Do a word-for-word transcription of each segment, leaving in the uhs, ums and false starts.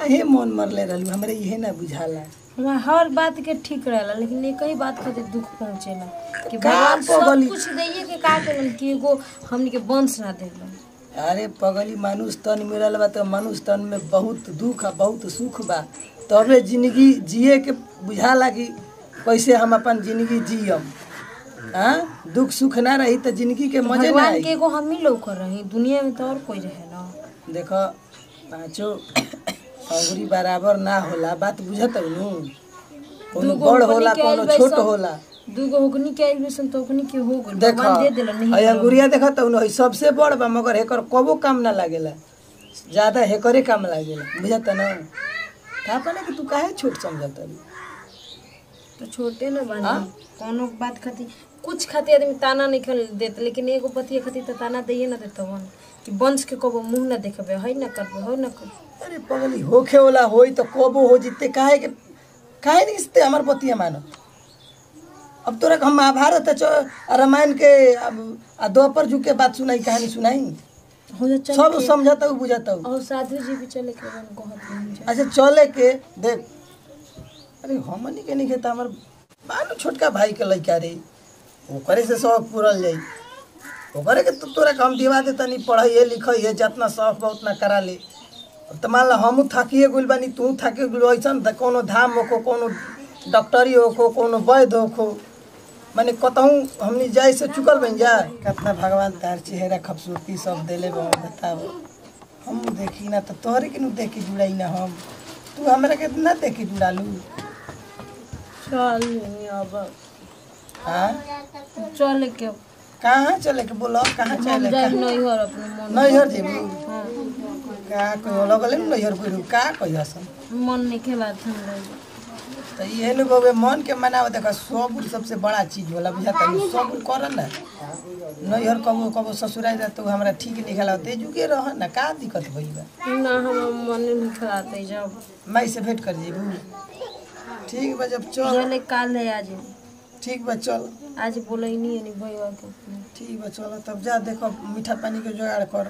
काहे मन मरले रहलू हमरे इहे ना बुझाला। वहाँ हर बात के ठीक रहला लेकिन एक ही बात खातिर दुख पहुँचेला कि का भगवान सब पगली? कुछ दैए के का करन कि एगो हमनी के वंश ना देलन। अरे पगली मानुष तन मिलल बा तो मानुष तन में बहुत दुख आ बहुत सुख बा तबे जिंदगी जिए के बुझाला कि कैसे हम अपन जिंदगी जियम। हाँ दुख सुख ना रही तो जिंदगी के मजे ना भगवान आई। के एगो हम ही लोग कर रही दुनिया में तो और कोई रहे ना। देखो पाँचों अंगुरी बराबर ना होला बात बुझत नु कोनो दूगो बड़ होकनी होला के कोनो आइल छोट वैसन- होला। दूगो होकनी के आइल वैसन तो होकनी के हो गइल देखो भगवान दे देलन नहीं अय अंगुरिया देखो तो नु सबसे बड़ बा मगर हेकर कबो काम ना लागेला ज्यादा हेकरे काम लागेला बुझत ना। था पने कि तू काहे छोट समझत है तो छोटे न बानी हाँ? कोनो बात खातिर कुछ खातिर आदमी ताना नहीं खल देत लेकिन एगो पति खातिर तो ताना दैए ना देत वन कि वंश के कबो मुंह ना देखबे है ना करबे हो ना कर। अरे पगली होखे वाला होई तो कबो हो जिते काहे के काहे नहीं इसते हमार पतिया मानो। अब तोरा हम महाभारत है रामायण के अब आ द्वापर जुग के बात सुनाई कहानी सुनाई हो जा चल सब के- समझता हूँ बुझाता हूँ। और साधु जी भी चले के बन कहत नहीं जा। अच्छा चले के देख अरे हमनी के नहीं खेता हमार बानु छोटका भाई के लइका रे ओकरे से शौक पूरल जाई ओकरे के तो तोरा हम दिवा दे तनी पढ़ाई लिखाई है जितना शौक बा उतना करा ले। अब तो मान ला हमू थाकिए गुल बानी तू थाके गुल ऐसन त कोनो धाम होखो कोनो डॉक्टरी होखो कोनो वैद्य होखो माने कतहूँ हमनी जाए से चुकल बन जा। कितना भगवान तार चेहरा खूबसूरती सब देले बा बताओ हम देखी ना तो तोहरे के नु देख के जुड़ाई ना हम तू हमरा के ना देख के जुड़ालू। चल नहीं अब हाँ चले के कहाँ चले के बोलो कहाँ चले जाए नहीं हो अपने मन नैहर जेबू हाँ का कोई लगले न नैहर कोई का कहिया सन मन नहीं के बात हम रह तो ये नु बबे मन के मनाव देखा सबूर सबसे बड़ा चीज होला बुझाता नु सबूर कर ना नैहर कबो कबो ससुराल जा तो हमरा ठीक नहीं खेला ते जुगे रह ना का दिक्कत भई बा ना हम मन नहीं खिलाते जब माई से भेंट कर जेबू ठीक बा जब चल चले काल है आज ठीक बा चल आज बोले ही नहीं है भैया के ठीक बा चल तब जा देखो मीठा पानी के जुगाड़ कर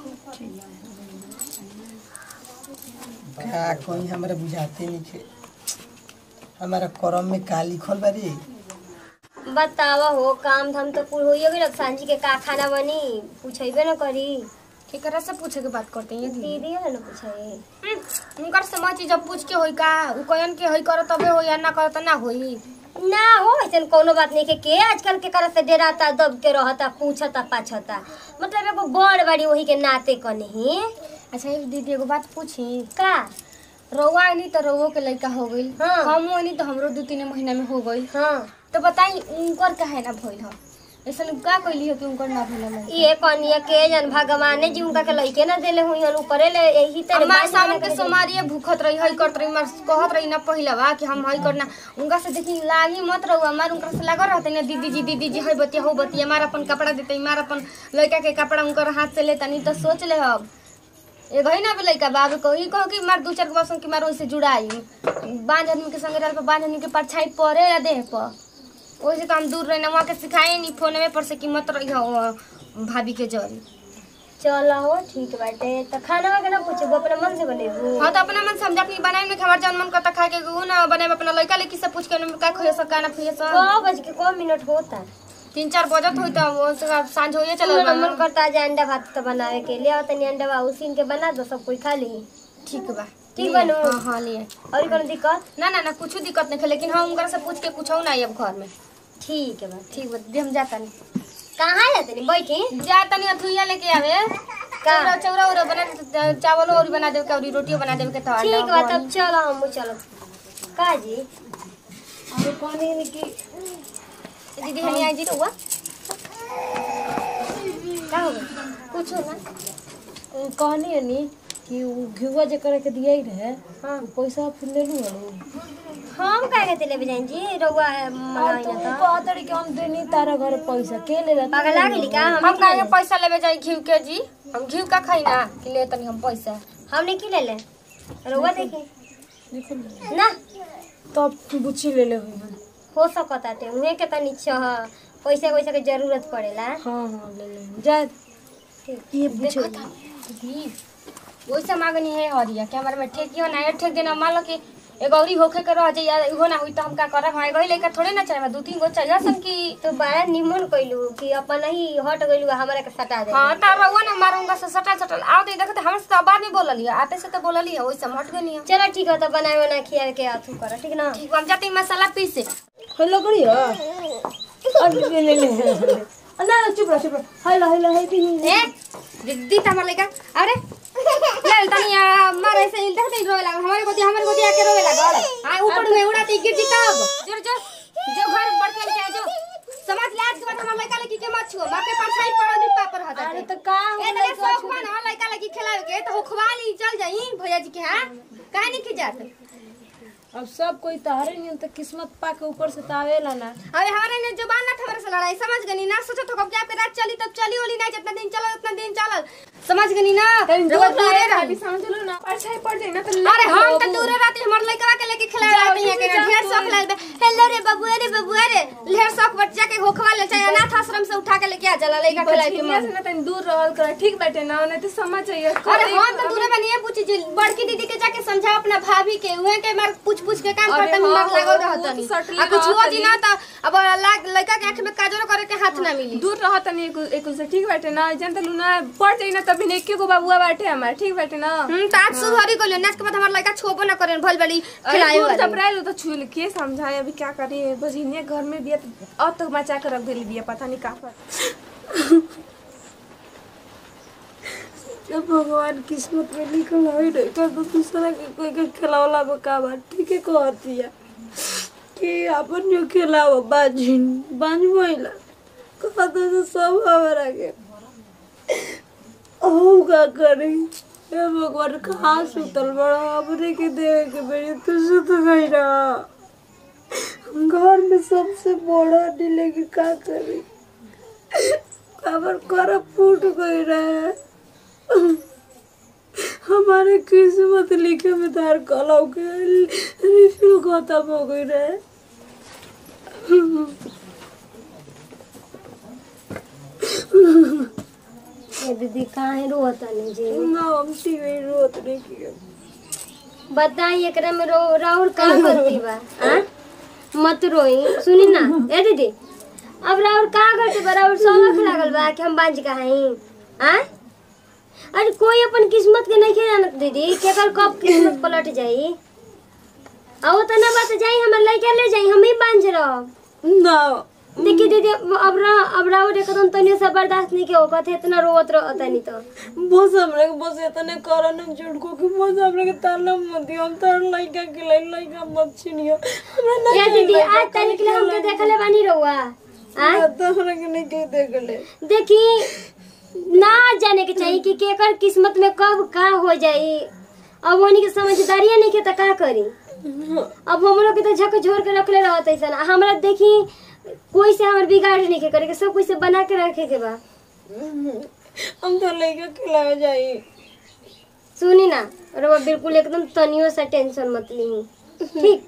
का कोई हमरा बुझाते नहीं थे हमारा करम में का लिखल बा रे। बतावा हो काम धाम तो पूरा होइए गइल सांझी के का खाना बनी पूछेबे न करी केकरा से पूछे के बात करते हैं दीदी दीदी है न पूछे उनकर समझ जब पूछ के होई का उ कहन के होई करो तबे होई या ना करो त ना होई ना हो ऐसन कोनो बात नहीं के के आजकल के करत से डराता दब के रहता पूछता पाछता मतलब एगो बड़ बड़ी वही के नाते कनही। अच्छा एक दीदी एगो बात पूछी का रउआ नहीं तो रउओ के लड़का हो गई हाँ। हम नहीं तो हमरो दो तीन महीना में हो गई हाँ तो बताई उनकर काहे ना भइल ह ऐसा का कहली हो कि उनकर ना भइल है ये कनिया के जन भगवान जी उनका के लइके ना देले हुई हन ऊपरे ले यही तरह अम्मा सावन के सोमारिए भूखत रही हई करत रही मार कहत रही ना पहिलवा कि हम हई करना उनका से देखी लागी मत रहू मार उनका से लागल रहते ना दीदी जी दीदी जी हई बतिया हो बतिया मार अपन कपड़ा देते मार अपन लड़का के कपड़ा उनकर हाथ से लेता नहीं तो सोच ले अब एक है ना लड़का बाबू को ई कहो कि मार दू चार बसन की मार वैसे जुड़ाई बांझ आदमी के संगे रहल पर बांझ आदमी के परछाई पड़े या देह पर वैसे तो हम दूर रही ना वहाँ के सिखाए नहीं फोन में पर से कि मत रही हो भाभी के जरी चल हो ठीक बाटे तो खाना के ना पूछबो अपने मन से बनेबू। हाँ तो अपना मन समझा कि बनाए में खबर जन मन करता खाए के गु ना बनाए अपना लड़का लेकी से पूछ के का खोए सका ना खोए सका कौ बज के कौ मिनट होता तीन चार बजत होई तो वो से सांझ होइए चल चलो मन करता है अंडा भात तो बनावे के लिए तनी अंडा बा उसीन के बना दो सब कोई खा ली ठीक बा ठीक बा नु हां हां लिए और कोनो दिक्कत ना ना ना कुछ दिक्कत नहीं है लेकिन हम उनकर से पूछ के कुछ हो ना अब घर में ठीक है बा ठीक बा दीदी हम जाता नहीं कहाँ जाते नहीं बैठी जाता नहीं अथुइया लेके आवे चौरा चौरा और बना दे चावल और बना दे के रोटी बना दे के तो ठीक बा तब चलो हम चलो का जी और कहने में कि दीदी हनी आई जी रुआ का हो गया कुछ ना कहनी है नी कि उ घिउवा जे करे के दिया ही रहे हां पैसा फिर ले लू हलो हम काहे के ले बजाइन जी रउआ और मनाई तू ना कहतड़ी कि हम देनी तारा घर पैसा के ले रहा पागल आ गेली का हम हम काहे पैसा लेवे जाई घिउ के जी हम घिउ का खाई ना कि ले तनी हम पैसा हमने की ले ले रउआ देखी देखो ना तब तू बुच्ची ले ले हुई है हो सकता टे उहे के तनी छह पैसा पैसा के जरूरत पड़ेला। हाँ हाँ ले ले जा ये बुच्ची दीदी वैसे मांगनी है हरिया कि हमारे में ठेकियो ना है ठेक देना मान लो कि एक गौरी होखे के रह जाइए इहो ना हुई तो हम का करब हमारे गई लेकर थोड़े ना चाहिए दो तीन गो चाहिए सन की तो बड़ा निमन कइलू कि अपन ही हट गइलू हमरा के सटा दे। हां ता रहुआ ना मारूंगा से सटल सटल आओ दे देखते हमसे तो बाद में बोलली आते से तो बोलली है वैसे हम हट गनी चलो ठीक है तो बनाए बना खिया के आथू कर ठीक ना। ठीक हम जाते मसाला पीसे हेलो करियो अरे ले ले ले ना चुप रह चुप रह हेलो हेलो हे भी ए दीदी तमर लेका अरे ले तनिया मारे से इन देखते रोवे लागल हमारे गोदी हमारे गोदी आके रोवे लागल हां ऊपर में उड़ाती गिर जी तब जोर जोर जो घर बढ़ के के जो समझ लाज के बाद हमर लइका लगी के मत छुओ बाप के पास साइड पर दी पापर हता अरे तो का ए तो शौक बन हां लइका लगी खिलावे के तो खवाली चल जाई भैया जी के हां काहे नहीं खिजात अब सब कोई तहरे नहीं तो किस्मत पा के ऊपर से तावेला ना। अरे हमारे ने जुबान ना हमारे से लड़ाई समझ गनी ना सोचो तो कब आपके रात चली तब चली होली नहीं जितना दिन चला उतना दिन चलल समझ गनी ना रोज दूरे रही समझ लो ना परछाई पड़ जाए ना तो अरे हम तो दूरे रहते हमर लइका के लेके खिला रहते हैं के ढेर शौक लागबे हेलो रे बबुआ रे बबुआ रे ढेर शौक बच्चा के होखवा ले चाहे अनाथ आश्रम से उठा के लेके आ जाला लइका खिला के मन ना तनी दूर रहल कर ठीक बाटे ना नहीं तो समझ चाहिए। अरे हम तो दूरे बनिए पूछी जी बड़की दीदी के जाके समझा अपना भाभी के उहे के मार पूछ पूछ के काम करता में मार लागल रहतनी आ कुछ हो जी ना त अब लाग लइका के आंख में काजर करे के हाथ ना मिली दूर रहतनी एक एक से ठीक बाटे ना जनत लूना पड़ जाई ना तभी ने के को बाबूआ बाटे हमार ठीक बाटे ना हम त आज सुधरी गइल नाच के बाद हमर लइका छोबो ना करे भल बड़ी खिलाए वाली तपराइल तो छुल के समझाए अभी क्या करी बजिनिया घर में बिया अब तक मचा के रख देली बिया पता नहीं का पर जब भगवान किस्मत में लिखल है नहीं तो दूसरा के कोई के खिलावला बका बात ठीक है कहती है कि अपन जो खिलाओ बाजिन बांझ महिला कहते तो सब हमारा के ओ का करी हे भगवान कहाँ सुतल बड़ा अपने के देवे के बेरी तू सुत गई ना घर में सबसे बड़ा नहीं लेकिन का करी खबर कर फूट गई रहे हमारे किस्मत लिखे में तार कलाव के रिफ्यू खत्म हो गई रहे। दीदी काहे रोता नहीं जी ना हम सीवे रोत नहीं किया बताई एकरा में रो राहुल का गलती बा हां मत रोई सुनी ना ए दीदी अब राहुल का गलती बा राहुल सोलख लागल बा कि हम बांझ का हई हां अरे कोई अपन किस्मत के नहीं जानत दीदी केकर कब किस्मत पलट जाई आओ त ना बात जाई हमर लइका ले जाई हम ही बांझ रह ना देखी दीदी अब रा अब राहुल एकदम तनियो से बर्दाश्त नहीं के ओकत इतना रोत रहता नहीं तो बस हमरे के बस इतने कारण जुड़को कि बस हमरे के ताला मत दियो हम तार लइका के लाई लइका मत छिनियो हमरा ना या दीदी आज तक के हमके देखले बानी रहुआ आ तो हमरा के नहीं के देखले देखी ना जाने के चाहिए कि केकर किस्मत में कब का हो जाई अब ओनी के समझदारी नहीं के त का करी अब हमरो के तो झक झोर के रखले रहत ऐसा हमरा देखी कोई से हमर बिगाड़ नहीं के करे के सब कोई से बना के रखे के बा हम तो लइका खिलावे जाई सुनी ना रवा बिल्कुल एकदम तनियो सा टेंशन मत ली ठीक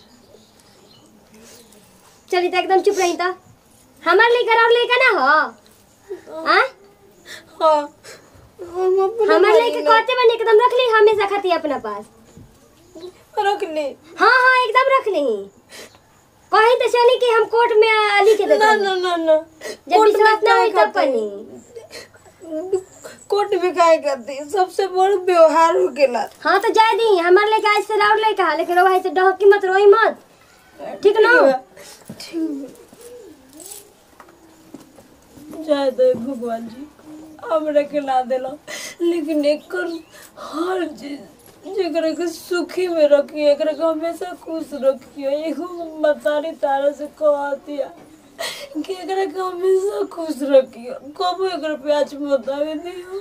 चली तो एकदम चुप रही तो हमार लेकर और लेकर ना हो हां हां हम अपने हमार लेके कहते बन एकदम रख ली हमेशा खाती अपना पास रख ले हाँ हाँ एकदम रख ली कहीं तो चली कि हम कोर्ट में लिख दे ना ना ना ना जब विश्वास ना होई तब पनी कोर्ट में काय करती सबसे बड़ व्यवहार हो गेला हाँ तो जाए दी हमार लेके आज से राउर लेके आ लेकिन रोवा से डहकी मत रोई मत ठीक ना जय दे भगवान जी हमरा के ला देला लेकिन एकर हर चीज जेकरा के सुखी में रखी एकरा के हमेशा खुश रखियो एगो मतारी तारा से कहतिया कि एकरा के हमेशा खुश रखियो कबो एकरा पे आज मत आवे दियो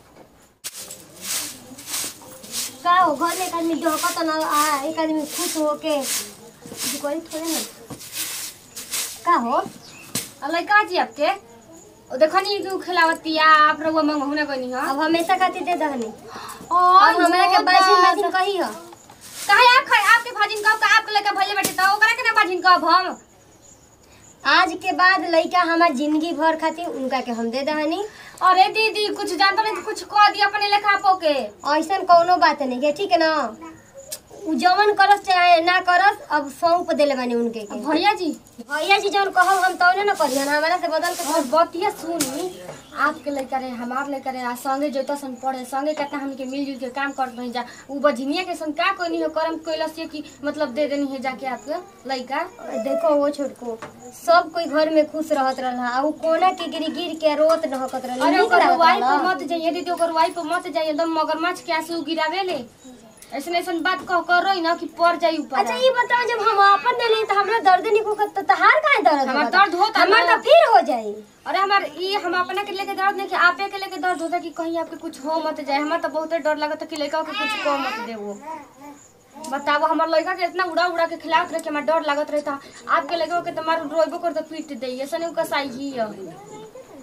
का हो घर में एक आदमी डहका तो ना आ एक आदमी खुश होके दुकान थोड़े ना का हो अल्लाह का जी आपके ओ देखनी जो खिलावतिया आप रउआ मंगहु ना गनी ह अब हमेशा खाती दे दहनी और और हमरा के बाजिन बाजिन कही हो काहे आप खाए आपके भाजिन कब का आपके लेके भले बैठे त ओकरा के ना भाजिन कब हम आज के बाद लइका हमार जिंदगी भर खातिर उनका के हम दे दहनी। अरे दीदी कुछ जानता नहीं कुछ कह दिया अपने लेखा पोके। ऐसा कोनो बात नहीं है, ठीक है ना। उ जवन करस चाहे ना करस, अब सौंप देले बानी उनके के। भैया जी भैया जी जवन कहब हम तौने ना करियन, हमारा से बदल के। और बतिया सुनी, आपके लड़का रहे हमार लड़का रहे संगे जोता सन पढ़े संगे कहता हमके मिलजुल के काम करत रही जा। उ बझनिया के संग का कोई नहीं हो करम कैलस ये कि मतलब दे देनी है जाके आपके लड़का। देखो वो छोटको सब कोई घर में खुश रहत रहला, आ उ कोना के गिर गिर के रोत रहकत रहला। अरे ओकर वाई पे मत जाइए दीदी, ओकर वाई पे मत जाइए, एकदम मगरमच्छ के आंसू गिरावे ले। ऐसे ऐसा बात कह कर रही ना कि पड़ जाई ऊपर। अच्छा ये बताओ, जब हम अपन दे ले त हमरा दर्द नहीं को त तहार काहे दर्द? हमार दर्द होता हमार तो फिर हो जाई। अरे हमार ये हम अपना के लेके दर्द नहीं कि आपे के लेके दर्द होता कि कहीं आपके कुछ हो मत जाए। हमार तो बहुत डर लगता कि लड़का के कुछ को मत दे। वो बताओ हमार लड़का के इतना उड़ा उड़ा के खिलावत रहे कि हमार डर लागत रहता। आपके लड़का के तो मार रोइबो कर तो पीट दे, ऐसा नहीं कसाई ही है।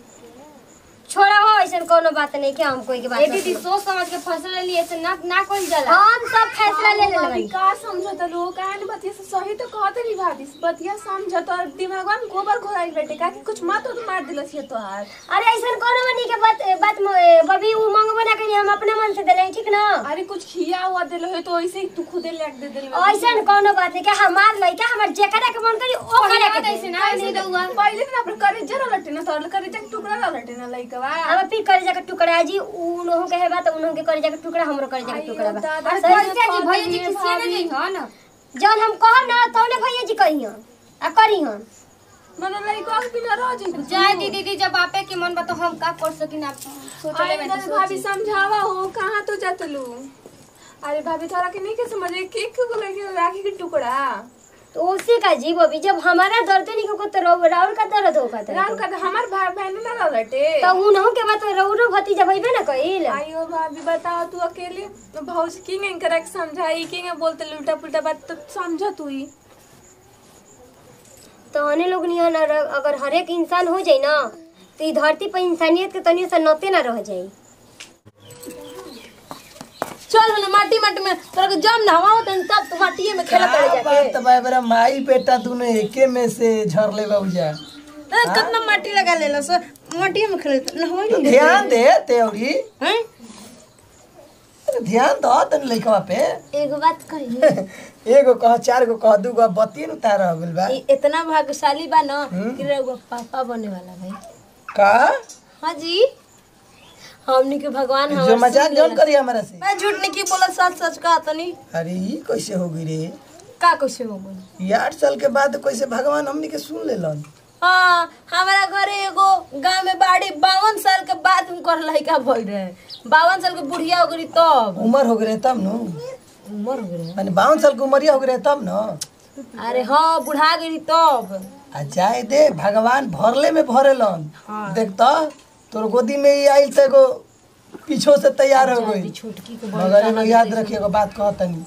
छोड़ा हो, ऐसा कोनो बात नहीं कि हम कोई के बात। ए दीदी सोच समझ के फैसला लिए ऐसे ना ना कोई जाला। हम सब फैसला ले ले भाभी का समझत लोग काहे न बतिया से सही तो कहते नहीं भाभी बतिया समझत और दिमागवा में गोबर घोराई बेटे का कि कुछ मत तो मार दिलस ये तोहार। अरे ऐसा कोनो मनी के बात बात बबी उ मंगबो ना करी, हम अपने मन से देले, ठीक ना। अरे कुछ खिया हुआ देलो है तो ऐसे ही तू खुदे लेके दे देली। ऐसा कोनो बात नहीं कि हमार लइका हमर जेकरा के मन करी ओ करे के ऐसे ना ऐसे दउआ पहले ना पर करे जरा लटे ना तोर करे जक टुकड़ा ना लटे ना लइकवा। हम फिर करे जाके टुकड़ा जी उनहु के है बात उनहु के करे जाके टुकड़ा हमरो करे जाके टुकड़ा बा। अरे कैसे जी भैया जी किसी ने नहीं हो ना जौन हम कहब ना तौने भैया जी कहियो आ करी हम मने लइका के बिना रह जाई। जय दीदी दी जब आपे के मन बा तो हम का कर सकिन आप सोचले में अरे भाभी समझावा हो कहां तो जातलू। अरे भाभी थोड़ा के नहीं के समझे केक को लेके राखी के टुकड़ा तो उसी का जी बबी जब हमारा दर्द नहीं को तो राउर का दर्द होगा तो राम का हमार भाई बहन ना लटे तो उनहु के बात रौरो भतीजा भइबे ना कइल। आइयो भाभी बताओ तू अकेले भौजी की नहीं करे समझाई की नहीं बोलते उल्टा पुल्टा बात तो समझ तू ही। तो अने लोग नहीं ना अगर हर एक इंसान हो जाए ना तो ई धरती पर इंसानियत के तनियो से नते ना रह जाए। चल ना माटी माटी में तोरा के जम नहावा तन तब तो माटीए में खेला पड़ जाके। बात तो भाई बरा माई बेटा दोनों एके में से झर ले बाबूजा। कितना माटी लगा लेला सो माटीए में खेले नहावा तो ध्यान दे तेरी हैं। ध्यान दो तन लइकवा पे। एगो बात कही एगो कह चार गो कह दू गो बतिन उतार हो गेल बा। इतना भाग्यशाली बा ना कि रउआ पापा बने वाला भाई। का हां जी हमनी के भगवान जो मजाक जोन करी हमरा से। मैं झूठ नहीं की बोला सच सच कहा तनी। अरे ई कैसे हो गई रे? का कैसे हो गई? ये आठ साल के बाद कैसे भगवान हमनी के सुन लेलन। हाँ हमारा घरे एगो गांव में बाड़ी बावन साल के बाद उनकर लड़का भइल रहे। बावन साल के बुढ़िया हो गई तब उम्र हो गए तब न उम्र हो गई माने बावन साल के उमरिया हो गए तब न। अरे हाँ बुढ़ा गई तब। आ जाए दे भगवान भरले में भरेलन। देख तो तोर गोदी में ही आइल त एगो पीछो से तैयार हो गई। छोटकी के मगर एगो याद रखिएगा बात कहतनी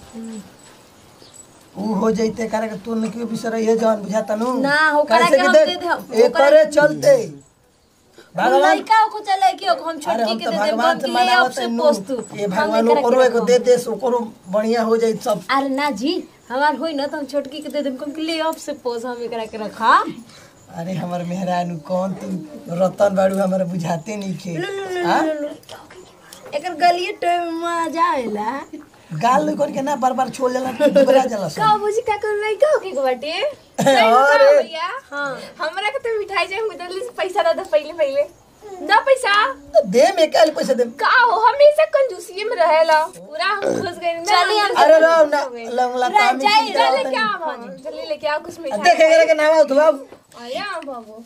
ऊ हो जइते करे के तू न क्यों बिसर है जान बुझाता नु ना हो करा के हम दे दे हम एकरे चलते भगवान लड़का को चले कि हम अरे छोटकी हम के तो दे दे भगवान हम से के ले आप से मनावत पोस्तू ये भगवान ओकरो एगो दे दे ओकरो बढ़िया हो जाई सब। अरे ना जी हमार होई ना तो हम छोटकी के दे दे हम के ले आप से पोस हम एकरा के रखा। अरे हमर मेहरानू कौन तू रतन बाड़ू हमरा बुझाते नहीं खे। हां एकर गलिए टोय में मजा आवेला। गाल लई कर के ना बार बार छोड़ लेला तो दुबरा जाला सब। का बुझी का कर रही का के बाटे अरे भैया हां हमरा के तो मिठाई जाए मुदली से पैसा दे पहले पहले ना पैसा दे में काल पैसा दे का हो हमेशा कंजूसी में रहेला पूरा हम घुस गए ना। चली हम अरे राव ना लंगला तामी जाई, चल क्या हम जल्दी लेके आओ कुछ मिठाई। देख एकरा के नाम तो बाबू आया बाबू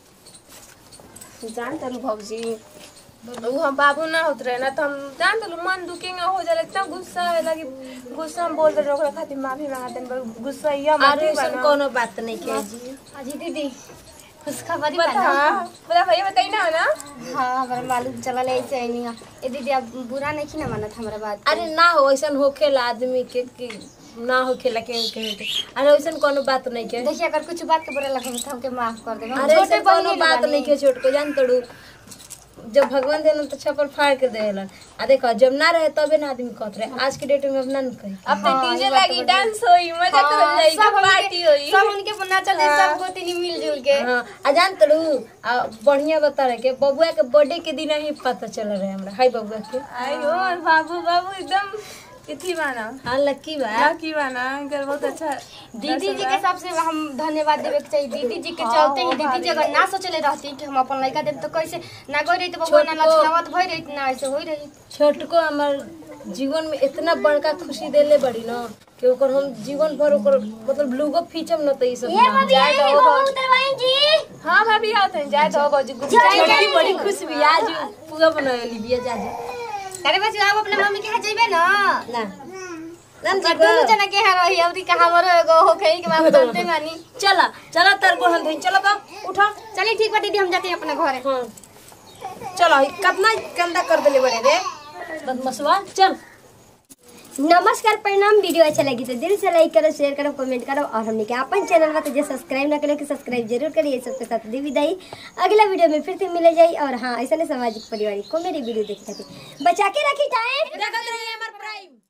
जान तलू भौजी वो हम बाबू ना होत रहे ना तो हम जान तलू मन दुखेंगे हो जाला इतना गुस्सा है लगी गुस्सा हम बोल रहे ओकरा खातिर माफी मांगते हैं गुस्सा या मत अरे सन कोनो बात नहीं के जी। अजी दीदी खुशखबरी बता बता। बता भैया बताई ना ना हाँ हमारा मालूम चला ले ऐसे नहीं है। ए दीदी अब बुरा नहीं की ना मानत हमारा बात। अरे ना हो ऐसा होखेला आदमी के कि ना होखेला के के अरे ऐसा कोनो बात नहीं के। देखिए अगर कुछ बात के बुरा लगे तो हमके माफ कर देना। अरे ऐसा कोनो बात नहीं के छोट को जान तड़ू जब भगवान देलन तो छप्पर फाड़ के देलन आ देखो जब ना रहे तबे ना आदमी कहत रहे आज के डेट में अपना न कही अब तो डीजे लगी डांस होई मजा करल जाई पार्टी होई सब उनके बना चले सब गोतिनी मिलजुल के हां आ जान तड़ू आ बढ़िया बता रहे के बबुआ के बर्थडे के दिन ही पता चल रहे हमरा हाय बबुआ के आयो बाबू बाबू एकदम किथी बाना हां लकी बा लकी बाना इनकर बहुत अच्छा दीदी जी के सबसे हम धन्यवाद देवे के चाहिए दीदी जी के चलते ही दीदी जी अगर ना सोचले रहती कि हम अपन लड़का देब तो कैसे ना गई रही तो बबुआ ना लक्षणावत भई रही ना ऐसे होई रही छोटको हमर जीवन में इतना बड़का खुशी देले बड़ी ना कि ओकर हम जीवन भर ओकर मतलब लुगो फीचम न त ई सब ये भाभी आई बहू उतरवाई जी हां भाभी आओ तन जाए तो बाजी बड़ी बड़ी खुश भी आज पूरा बनावेली बिया जाजे अरे बच्चा आप अपने मम्मी के यहाँ जइबे ना ना नन जी दोनों जना के यहाँ रही अवरी कहाँ मरो एगो हो कहीं के बाबू जानते मानी चला चला तर को हम धोई चलो बा उठा चलिए ठीक बा दीदी हम जाते हैं अपने घरे हां चलो कितना गंदा कर देले बड़े रे बदमसवा चल नमस्कार प्रणाम वीडियो अच्छा लगी तो दिल से लाइक करो शेयर करो कमेंट करो और हमने के अपन चैनल में तो जो सब्सक्राइब ना करे कि सब्सक्राइब जरूर करिए सबके साथ दी विदाई अगला वीडियो में फिर से मिले जाए और हाँ ऐसा सामाजिक पारिवारिक कॉमेडी वीडियो देख सकते बचा के रखी टाइम देखत रहिए हमर प्राइम।